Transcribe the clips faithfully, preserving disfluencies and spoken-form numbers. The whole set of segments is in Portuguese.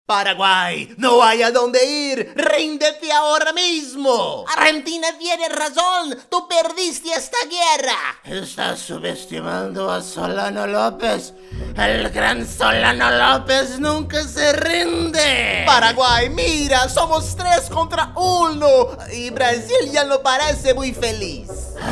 Paraguay, no hay a dónde ir, ríndete ahora mismo. Argentina tiene razón, tú perdiste esta guerra. Estás subestimando a Solano López. El gran Solano López nunca se rinde. Paraguay, mira, somos tres contra uno y Brasil ya no parece muy feliz.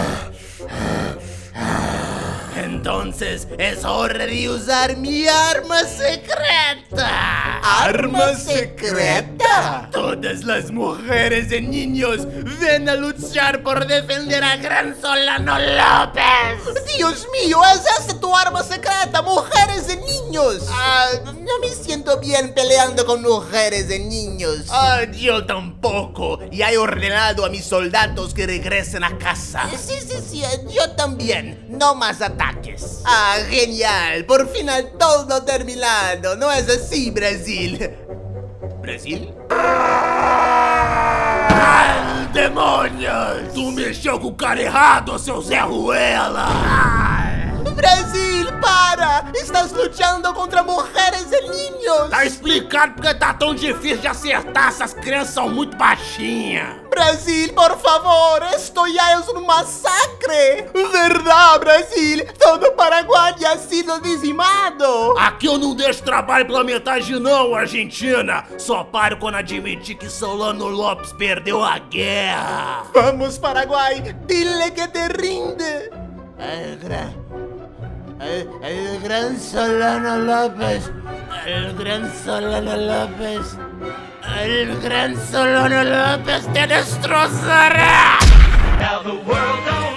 Entonces es hora de usar mi arma secreta. ¿Arma secreta? Todas las mujeres y niños ven a luchar por defender a gran Solano López. Dios mío, ¿es esta tu arma secreta? Mujeres y niños. Ah, no me siento bien peleando con mujeres y niños. Ah, yo tampoco. Y he ordenado a mis soldados que regresen a casa. Sí, sí, sí, yo también. No más ataques. Ah, genial. Por fin todo terminado. ¿No es así, Brasil? ¿Brasil? ¡Ai, demônios! Tu mexeu com o cara errado, seu Zé Ruela! Brasil, para! Estás luchando contra mujeres e niños! Tá explicado porque tá tão difícil de acertar, essas crianças são muito baixinhas! Brasil, por favor, esto ya es un masacre! Verdade, Brasil! Todo Paraguai ha sido dizimado! Aqui eu não deixo trabalho pela metade não, Argentina! Só paro quando admitir que Solano López perdeu a guerra! Vamos, Paraguai! Dile que te rinde! El gran... El, el gran Solano López... El gran Solano López... El gran Solano López te destrozará! Now the world